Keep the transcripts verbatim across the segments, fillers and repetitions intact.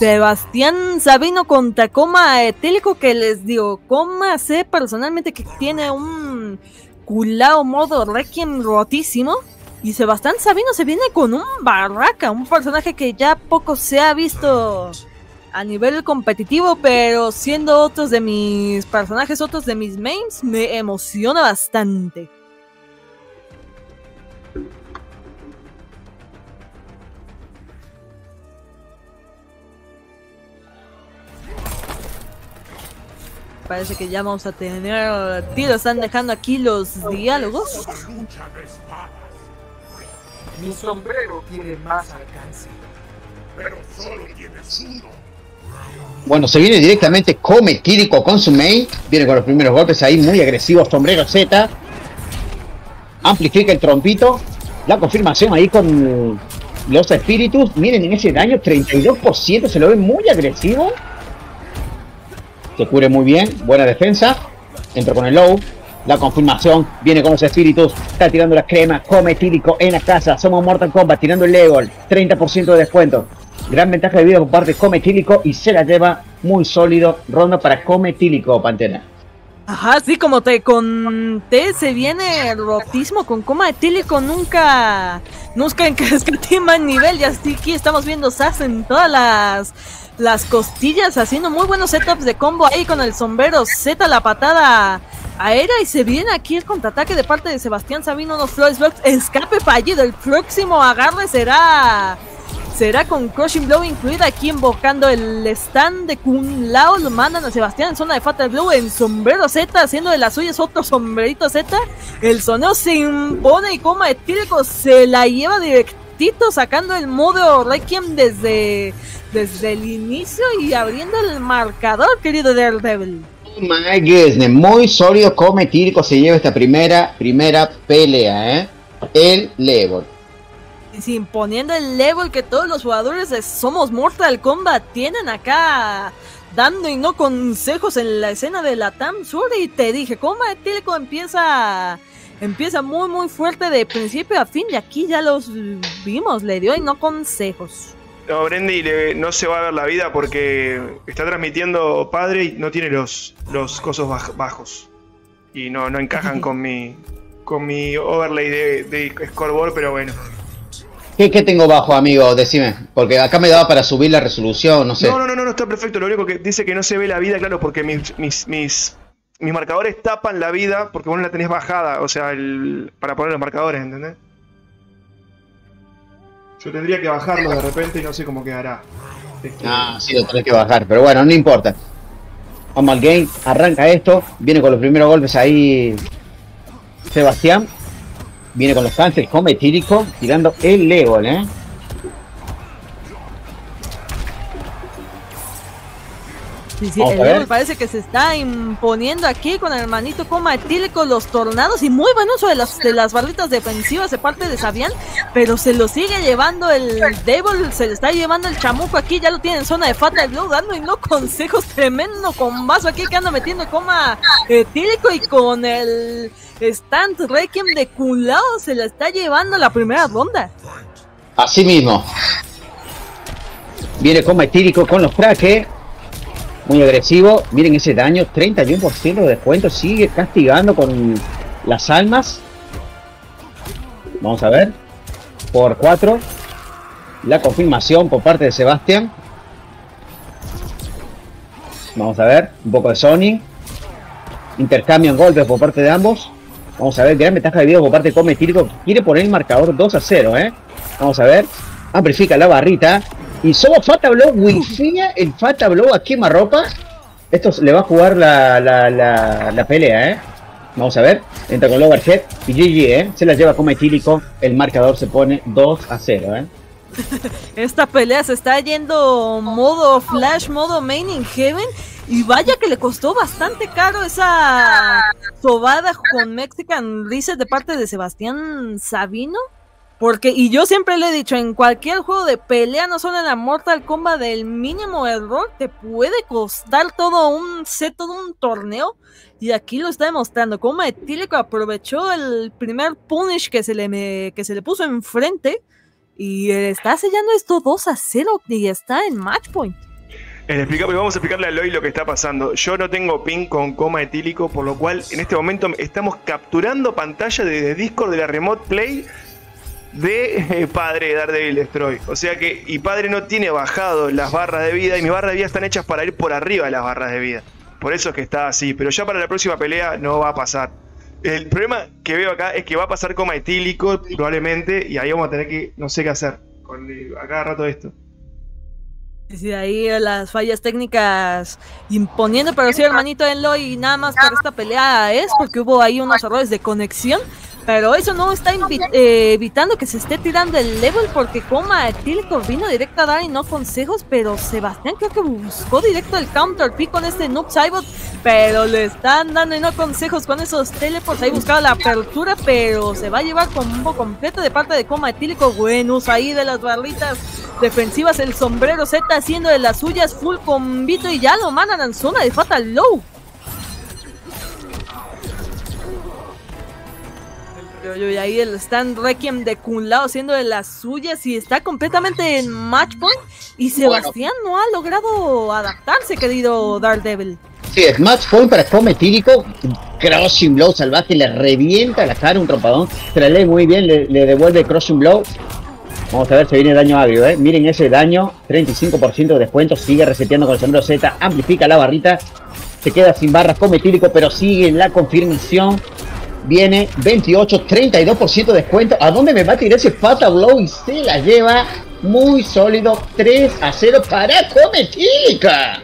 Sebastián Sabino contra Coma Etílico, que les digo, Coma sé personalmente que tiene un culao modo Requiem rotísimo, y Sebastián Sabino se viene con un Barraca, un personaje que ya poco se ha visto a nivel competitivo, pero siendo otros de mis personajes, otros de mis mains, me emociona bastante. Parece que ya vamos a tener tiros. Están dejando aquí los diálogos. Mi sombrero tiene más alcance, pero solo tienes uno. Bueno, se viene directamente Coma Etílico con su main. Viene con los primeros golpes ahí, muy agresivo. Sombrero Z. Amplifica el trompito. La confirmación ahí con los espíritus. Miren en ese daño, treinta y dos por ciento. Se lo ve muy agresivo. Se cubre muy bien, buena defensa. Entra con el low. La confirmación viene con los espíritus. Está tirando la crema. Coma Etílico en la casa. Somos Mortal Kombat tirando el level. treinta por ciento de descuento. Gran ventaja de vida por parte de Coma Etílico. Y se la lleva muy sólido. Ronda para Coma Etílico, Pantera. Ajá, sí, como te conté, se viene el rotismo con Coma Etílico. Nunca, nunca en que escatima el nivel. Y así aquí estamos viendo Sass en todas las... las costillas, haciendo muy buenos setups de combo ahí con el sombrero Z, la patada aérea, y se viene aquí el contraataque de parte de Sebastián Sabino, unos Flores Blocks, escape fallido, el próximo agarre será será con Crushing Blow incluida, aquí invocando el stand de Kun Lao, lo mandan a Sebastián en zona de Fatal Blow, en sombrero Z, haciendo de las suyas otro sombrerito Z, el soneo se impone y Coma Etílico se la lleva directito, sacando el modo Requiem desde desde el inicio y abriendo el marcador, querido Daredevil. Oh my goodness, muy sólido. Coma Etílico se lleva esta primera, primera pelea, ¿eh? El level. Y imponiendo el level que todos los jugadores de Somos Mortal Kombat tienen acá, dando y no consejos en la escena de la Tam Sur. Y te dije, Coma Etílico empieza... Empieza muy muy fuerte de principio a fin, y aquí ya los vimos, le dio y no consejos. No, Brendy le, no se va a ver la vida porque está transmitiendo padre y no tiene los, los cosos baj, bajos. Y no, no encajan con mi con mi overlay de, de scoreboard, pero bueno. ¿Qué, ¿Qué tengo bajo, amigo? Decime. Porque acá me daba para subir la resolución, no sé. No, no, no, no, no está perfecto. Lo único que dice que no se ve la vida, claro, porque mis, mis, mis, mis marcadores tapan la vida porque vos no la tenés bajada. O sea, el, para poner los marcadores, ¿entendés? Yo tendría que bajarlo de repente y no sé cómo quedará. Este... Ah, sí, lo tenés que bajar, pero bueno, no importa. Vamos al game, arranca esto. Viene con los primeros golpes ahí Sebastián. Viene con los cánceres, Coma Etílico, tirando el level, ¿eh? Sí, sí, el level parece que se está imponiendo aquí con el hermanito Coma Etílico, los tornados, y muy buen uso de las, de las barritas defensivas de parte de Sabian, pero se lo sigue llevando el Devil, se le está llevando el chamuco aquí, ya lo tiene en zona de Fatal Blow, dando y no consejos, tremendo combazo aquí que anda metiendo Coma Etílico, y con el stand Requiem de Kun Lao se la está llevando la primera ronda. Así mismo. Viene Coma Etílico con los trajes. Muy agresivo, miren ese daño, treinta y uno por ciento de descuento, sigue castigando con las almas. Vamos a ver, por cuatro, la confirmación por parte de Sebastián. Vamos a ver, un poco de Sony. Intercambian golpes por parte de ambos. Vamos a ver, gran ventaja de vida por parte de Coma Etílico, quiere poner el marcador dos a cero, ¿eh? Vamos a ver, amplifica la barrita. Y solo Fatal Blow, wifía el Fatal Blow a quemarropa. Esto le va a jugar la, la, la, la pelea, ¿eh? Vamos a ver. Entra con el overhead y G G, ¿eh? Se la lleva Coma Etílico. El marcador se pone dos a cero, ¿eh? Esta pelea se está yendo modo Flash, modo Main in Heaven. Y vaya que le costó bastante caro esa sobada con Mexican Reset de parte de Sebastián Sabino. Porque, y yo siempre le he dicho, en cualquier juego de pelea, no solo en la Mortal Kombat, del mínimo error te puede costar todo un set, todo un torneo. Y aquí lo está demostrando. Coma Etílico aprovechó el primer punish que se le, me, que se le puso enfrente. Y está sellando esto dos a cero y está en match point. El explica, vamos a explicarle a Eloy lo que está pasando. Yo no tengo ping con coma etílico, por lo cual en este momento estamos capturando pantalla desde Discord de la Remote Play de eh, Padre de Daredevil Destroy. O sea que, y Padre no tiene bajado las barras de vida, y mis barras de vida están hechas para ir por arriba de las barras de vida. Por eso es que está así, pero ya para la próxima pelea no va a pasar. El problema que veo acá es que va a pasar coma etílico probablemente, y ahí vamos a tener que, no sé qué hacer con el, a cada rato esto. Sí, ahí las fallas técnicas imponiendo, pero sí, hermanito Eloy, nada más para esta pelea es porque hubo ahí unos errores de conexión, pero eso no está eh, evitando que se esté tirando el level, porque coma etílico vino directo a dar y no consejos, pero Sebastián creo que buscó directo el counter pick con este Noob Saibot, pero le están dando y no consejos con esos teleports, ahí buscaba la apertura, pero se va a llevar combo completo de parte de coma etílico. Buenos ahí de las barritas defensivas, el sombrero Z haciendo de las suyas, full combito, y ya lo mandan en zona de Fatal Low. Y ahí el stand Requiem de Kun Lao haciendo de las suyas y está completamente en match point, y Sebastián bueno. no ha logrado adaptarse, querido Daredevil. Sí, es match point para coma etílico. Crushing Blow salvaje, le revienta la cara un trompadón, se la lee muy bien, le, le devuelve Crushing Blow. Vamos a ver si viene daño agrio, eh. Miren ese daño, treinta y cinco por ciento de descuento, sigue reseteando con el sombrero Z, amplifica la barrita, se queda sin barras coma etílico, pero sigue la confirmación. Viene veintiocho, treinta y dos por ciento de descuento. ¿A dónde me va a tirar ese Fatal Blow? Y se la lleva muy sólido, tres a cero para coma etílica.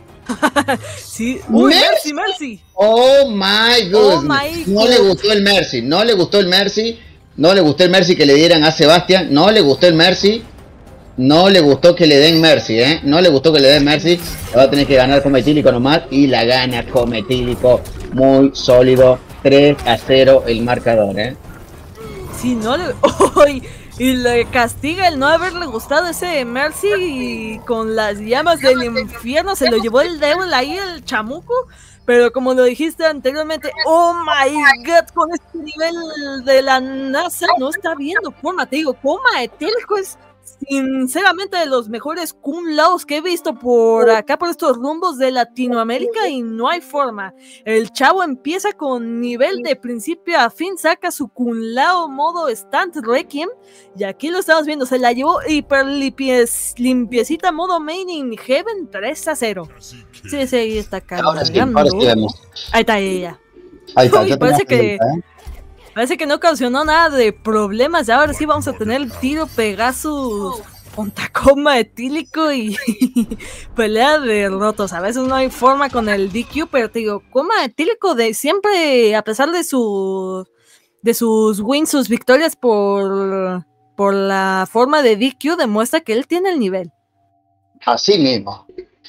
Sí, uy, Mercy, Mercy. Oh my goodness. Oh my no le gustó el Mercy, no le gustó el Mercy. No le gustó el Mercy que le dieran a Sebastián. No le gustó el Mercy. No le gustó que le den Mercy, ¿eh? No le gustó que le den Mercy. Le va a tener que ganar coma etílico nomás. Y la gana coma etílico. Muy sólido. tres a cero el marcador, ¿eh? Si no le... Oh, y, y le castiga el no haberle gustado ese Mercy, y con las llamas del infierno se lo llevó el Devil ahí, el chamuco. Pero como lo dijiste anteriormente, oh my god, con este nivel de la NASA no está viendo forma, te digo, coma etílico es sinceramente de los mejores Kun Laos que he visto por acá, por estos rumbos de Latinoamérica, y no hay forma. El chavo empieza con nivel de principio a fin, saca su Kun Lao modo Stand Requiem, y aquí lo estamos viendo, se la llevó hiper limpies, limpiecita modo Main in Heaven, tres a cero. Sí, sí, ahí está cargando. Ahora sí, ahora sí vemos. Ahí está ella. Ahí está, Uy, parece que... Pregunta, ¿eh? Parece que no causó nada de problemas. Ahora sí vamos a tener el tiro Pegasus contra coma etílico y pelea de rotos. A veces no hay forma con el D Q, pero te digo, coma etílico de siempre, a pesar de su de sus wins, sus victorias por, por la forma de D Q, demuestra que él tiene el nivel. Así mismo.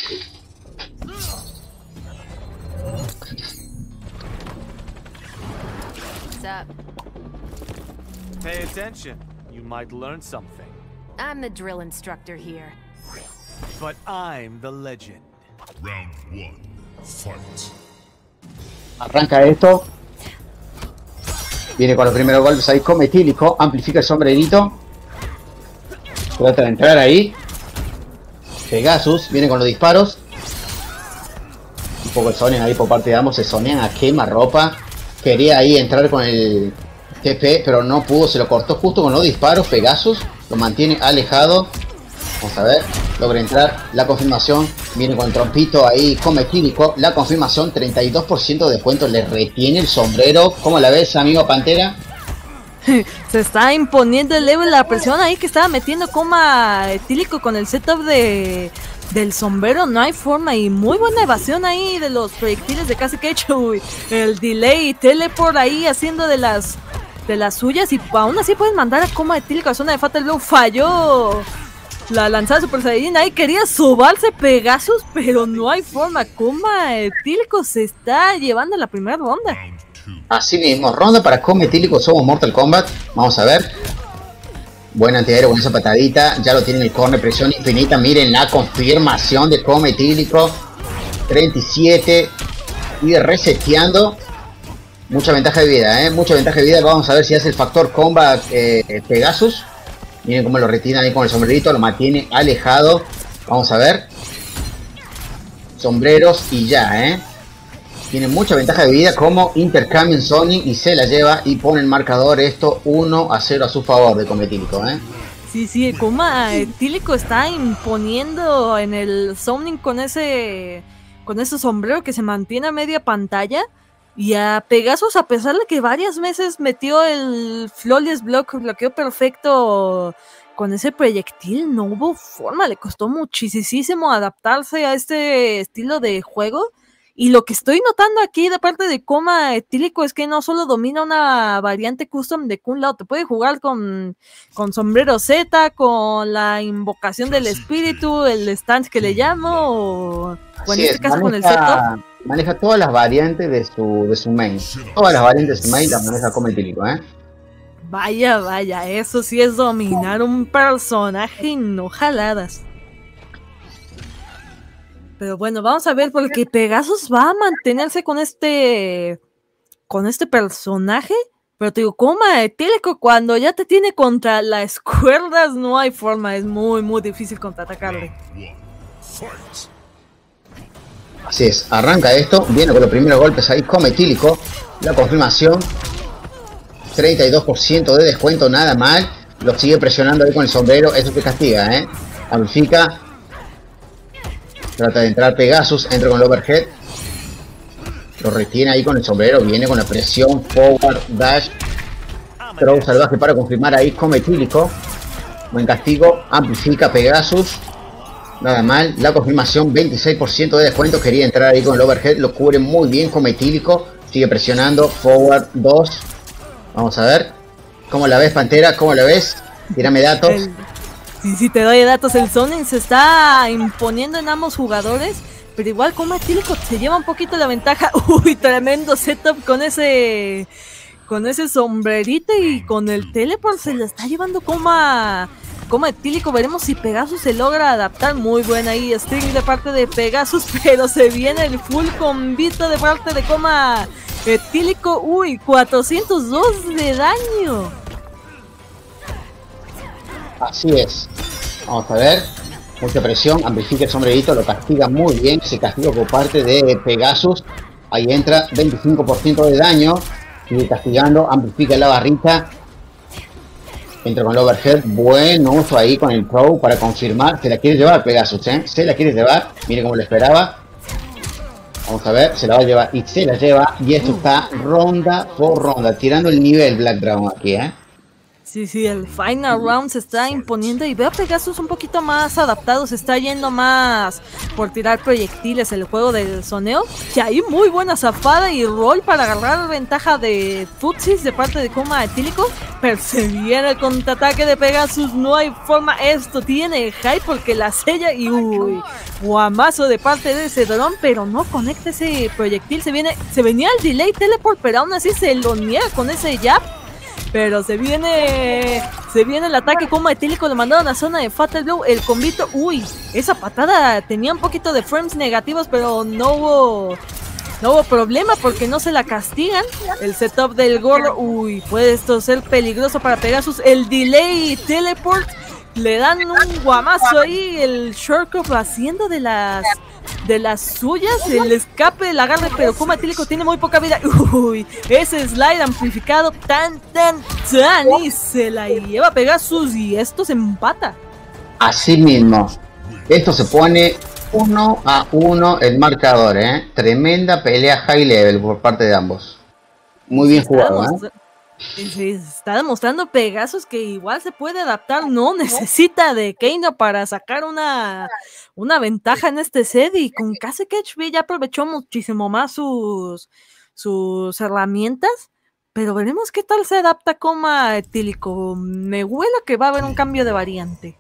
Pay attention. You might learn something. I'm the drill instructor here. But I'm the legend. Round one. Fight. Arranca esto. Viene con los primeros golpes ahí, coma etílico, amplifica el sombrerito. Trata de entrar ahí. Pegasus, viene con los disparos. Un poco de sonean ahí por parte de ambos, se sonean a quema ropa. Quería ahí entrar con el T P, pero no pudo, se lo cortó justo con los disparos. Pegasus lo mantiene alejado. Vamos a ver, logra entrar. La confirmación, viene con el trompito ahí, coma etílico. La confirmación, treinta y dos por ciento de descuento, le retiene el sombrero. ¿Cómo la ves, amigo Pantera? Se está imponiendo el level, la presión ahí que estaba metiendo coma etílico con el setup de... del sombrero, no hay forma, y muy buena evasión ahí de los proyectiles de Casi Kecho, el delay y teleport ahí haciendo de las de las suyas, y aún así pueden mandar a coma etílico a zona de Fatal Blow. Falló la lanzada Super Saiyajin, ahí quería sobarse Pegasus, pero no hay forma, coma etílico se está llevando la primera ronda. Así mismo, ronda para coma etílico, somos Mortal Kombat. Vamos a ver. Buen antiaéreo con esa patadita. Ya lo tiene en el corner, presión infinita. Miren la confirmación de coma etílico. treinta y siete. Y reseteando. Mucha ventaja de vida, ¿eh? Mucha ventaja de vida. Vamos a ver si hace el factor combat eh, Pegasus. Miren cómo lo retiran ahí con el sombrerito. Lo mantiene alejado. Vamos a ver. sombreros y ya, ¿eh? Tiene mucha ventaja de vida como intercambian Sonic y se la lleva y pone el marcador esto uno a cero a su favor de Cometílico, ¿eh? Sí, sí, el coma etílico está imponiendo en el Sonic con ese con ese sombrero que se mantiene a media pantalla. Y a Pegasus, a pesar de que varias veces metió el Flawless Block, bloqueo perfecto con ese proyectil, no hubo forma, le costó muchísimo adaptarse a este estilo de juego. Y lo que estoy notando aquí de parte de Coma Etílico es que no solo domina una variante custom de Kun Lao, te puede jugar con, con sombrero Z, con la invocación del espíritu, el stance que le llamo, o, o en este es, caso maneja, con el setup. Maneja todas las variantes de su, de su main. Todas las variantes de su main las maneja Coma Etílico, ¿eh? Vaya, vaya, eso sí es dominar un personaje y no jaladas. Pero bueno, vamos a ver, porque Pegasus va a mantenerse con este con este personaje. Pero te digo, Coma Etílico, cuando ya te tiene contra las cuerdas, no hay forma, es muy, muy difícil contraatacarle. Así es, arranca esto, viene con los primeros golpes ahí Coma Etílico. La confirmación, treinta y dos por ciento de descuento, nada mal. Lo sigue presionando ahí con el sombrero, eso te castiga, ¿eh? Amplifica. Trata de entrar Pegasus, entra con el overhead. Lo retiene ahí con el sombrero, viene con la presión, forward, dash. Throw salvaje para confirmar ahí Coma Etílico. Buen castigo, amplifica Pegasus. Nada mal, la confirmación, veintiséis por ciento de descuento. Quería entrar ahí con el overhead, lo cubre muy bien Coma Etílico. Sigue presionando, forward, dos. Vamos a ver. ¿Cómo la ves, Pantera? ¿Cómo la ves? Tírame datos. El... Sí, sí, te doy datos. El Sonic se está imponiendo en ambos jugadores, pero igual Coma Etílico se lleva un poquito la ventaja. Uy, tremendo setup con ese con ese sombrerito y con el teleport se le está llevando Coma Coma Etílico. Veremos si Pegasus se logra adaptar. Muy buena ahí string de parte de Pegasus, pero se viene el full combito de parte de Coma Etílico. Uy, cuatrocientos dos de daño. Así es. Vamos a ver. Mucha presión. Amplifica el sombrerito. Lo castiga muy bien. Se castiga por parte de Pegasus. Ahí entra. veinticinco por ciento de daño. Sigue castigando. Amplifica la barrita. Entra con el overhead. Buen uso ahí con el throw para confirmar. Se la quiere llevar Pegasus, ¿eh? Se la quiere llevar. Mire cómo lo esperaba. Vamos a ver. Se la va a llevar. Y se la lleva. Y esto está ronda por ronda. Tirando el nivel Black Dragon aquí, ¿eh? Sí, sí, el final round se está imponiendo y veo a Pegasus un poquito más adaptado, se está yendo más por tirar proyectiles el juego del soneo. Que hay muy buena zafada y roll para agarrar ventaja de Futsis de parte de Coma Etílico. Pero se viene el contraataque de Pegasus, no hay forma, esto tiene hype porque la sella y uy, guamazo de parte de ese dron, pero no conecta ese proyectil, se viene, se venía el delay teleport, pero aún así se lo niega con ese jab. Pero se viene se viene el ataque Coma Etílico, lo mandaron a zona de Fatal Blow, el combito, uy, esa patada tenía un poquito de frames negativos, pero no hubo no hubo problema porque no se la castigan. El setup del gorro, uy, puede esto ser peligroso para Pegasus, el delay teleport, le dan un guamazo ahí, el shortcut haciendo de las de las suyas, el escape, el agarre, pero Coma Etílico tiene muy poca vida. Uy, ese slide amplificado, tan, tan, tan, y se la lleva Pegasus y esto se empata. Así mismo, esto se pone uno a uno el marcador, ¿eh? Tremenda pelea high level por parte de ambos. Muy bien jugado, ¿eh? Se está demostrando Pegasus que igual se puede adaptar, no necesita de Kano para sacar una, una ventaja en este set, y con Kasek H B ya aprovechó muchísimo más sus, sus herramientas, pero veremos qué tal se adapta Coma Etílico. Me huele que va a haber un cambio de variante,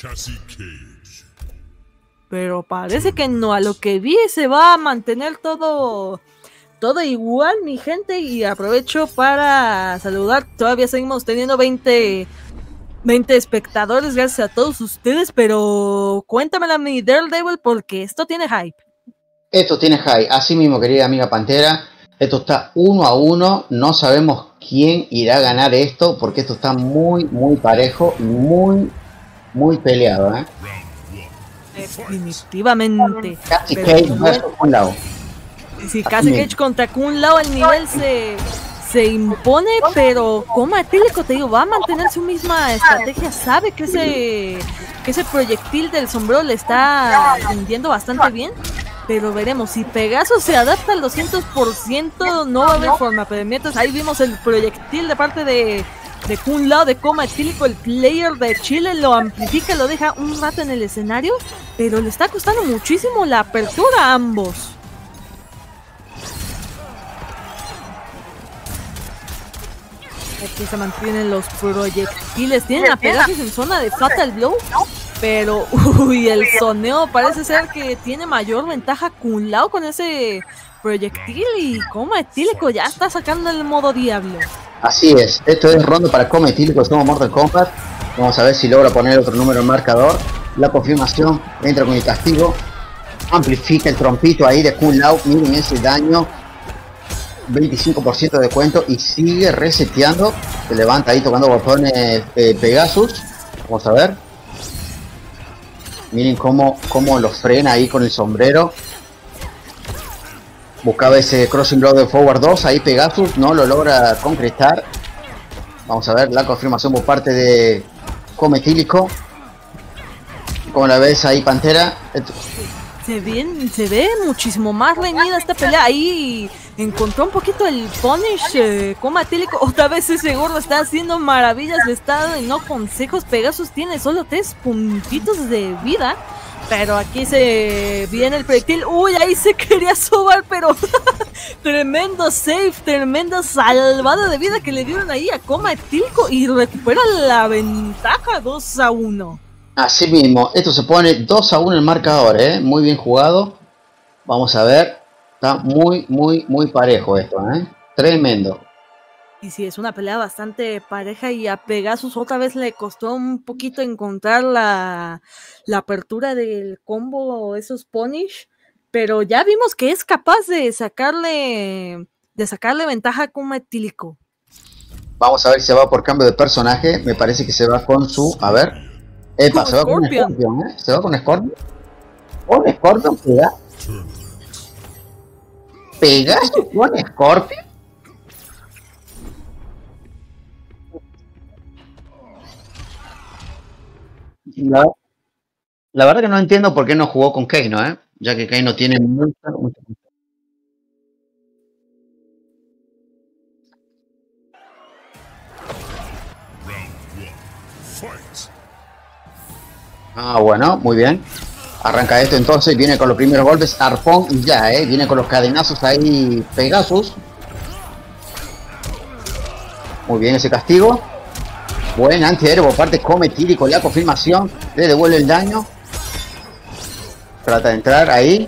pero parece que no, a lo que vi se va a mantener todo... Todo igual, mi gente, y aprovecho para saludar. Todavía seguimos teniendo veinte, veinte espectadores, gracias a todos ustedes, pero cuéntamela, mi Daredevil, porque esto tiene hype. Esto tiene hype, así mismo, querida amiga Pantera. Esto está uno a uno, no sabemos quién irá a ganar esto, porque esto está muy, muy parejo y muy, muy peleado, ¿eh? Definitivamente. Casi Pero Cage bueno, versus Kun Lao. si casi Cage contra Kun Lao, el nivel se, se impone, pero Coma Etílico, te digo, va a mantener su misma estrategia. Sabe que ese, que ese proyectil del sombrero le está rindiendo bastante bien. Pero veremos, si Pegaso se adapta al doscientos por ciento, no va a haber forma. Pero mientras ahí vimos el proyectil de parte de, de Kun Lao, de Coma Etílico, el player de Chile lo amplifica, lo deja un rato en el escenario, pero le está costando muchísimo la apertura a ambos. Aquí se mantienen los proyectiles, tienen a Pegasus en zona de Fatal Blow. Pero, uy, el soneo parece ser que tiene mayor ventaja Kun Lao con ese proyectil y Coma Etílico ya está sacando el modo diablo. Así es, esto es ronda para Coma Etílico, somos Mortal Kombat. Vamos a ver si logra poner otro número en marcador. La confirmación, entra con el castigo, amplifica el trompito ahí de Kun Lao, miren ese daño, veinticinco por ciento de descuento y sigue reseteando. Se levanta ahí tocando botones eh, Pegasus. Vamos a ver. Miren cómo, cómo lo frena ahí con el sombrero. Buscaba ese crossing blow de forward dos. Ahí Pegasus no lo logra concretar. Vamos a ver la confirmación por parte de Coma Etílico. Como la ves ahí, Pantera. Se ve, se ve muchísimo más reñida esta pelea. Ahí encontró un poquito el punish eh, Coma Etílico. Otra vez ese gordo está haciendo maravillas. Le está dando consejos. Pegasus tiene solo tres puntitos de vida. Pero aquí se viene el proyectil. Uy, ahí se quería sobar, pero tremendo save, tremenda salvada de vida que le dieron ahí a Coma Etílico. Y recupera la ventaja dos a uno. Así mismo, esto se pone dos a uno en el marcador, ¿eh? Muy bien jugado. Vamos a ver. Está muy, muy, muy parejo esto, ¿eh? Tremendo. Y sí, es una pelea bastante pareja y a Pegasus otra vez le costó un poquito encontrar la, la apertura del combo, esos punish. Pero ya vimos que es capaz de sacarle, de sacarle ventaja a Coma Etílico. Vamos a ver si se va por cambio de personaje. Me parece que se va con su... A ver... Epa, se va con Scorpion, ¿eh? Se va con Scorpion. Con Scorpion pega. ¿Pegaso con Scorpion? La, la verdad que no entiendo por qué no jugó con Kano, ¿eh? Ya que Kano tiene mucha, mucha... Ah, bueno, muy bien. Arranca esto entonces, viene con los primeros golpes, arpón y ya, eh. Viene con los cadenazos ahí, Pegasus. Muy bien ese castigo. Buen antiaéreo por parte Coma Etílico, la confirmación. Le devuelve el daño. Trata de entrar ahí.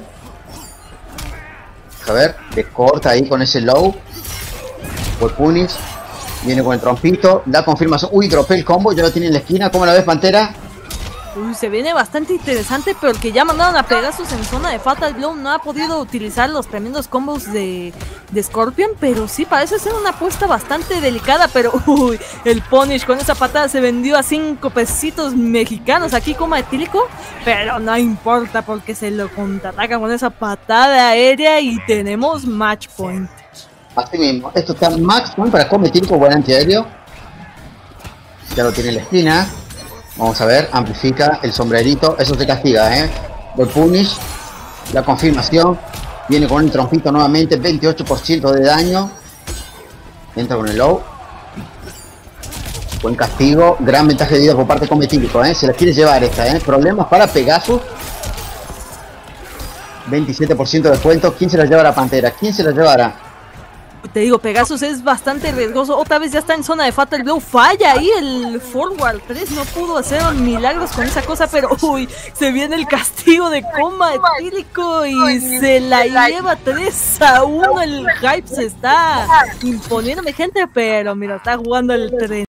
A ver, le corta ahí con ese low. Por punish. Viene con el trompito. La confirmación. Uy, dropé el combo, ya lo tiene en la esquina. ¿Cómo la ves, Pantera? Uy, se viene bastante interesante, pero el que ya mandaron a Pegasus en zona de Fatal Blow no ha podido utilizar los tremendos combos de, de Scorpion, pero sí parece ser una apuesta bastante delicada, pero uy, el punish con esa patada se vendió a cinco pesitos mexicanos aquí Coma Etílico, pero no importa porque se lo contraataca con esa patada aérea y tenemos match point. Así mismo, esto está max point para Coma Etílico, buen antiaéreo. Ya lo tiene en la esquina. Vamos a ver, amplifica el sombrerito, eso te castiga, ¿eh? El punish, la confirmación, viene con el trompito nuevamente, veintiocho por ciento de daño. Entra con el low. Buen castigo, gran ventaja de vida por parte de Coma Etílico, ¿eh? Se la quiere llevar esta, ¿eh? Problemas para Pegasus. veintisiete por ciento de descuento, ¿quién se la llevará, Pantera? ¿Quién se la llevará? Te digo, Pegasus es bastante riesgoso. Otra vez ya está en zona de Fatal Blow. Falla ahí el Forward tres. No pudo hacer milagros con esa cosa. Pero uy, se viene el castigo de Coma Etílico. Y se la lleva tres a uno. El hype se está imponiendo, mi gente. Pero mira, está jugando el tren.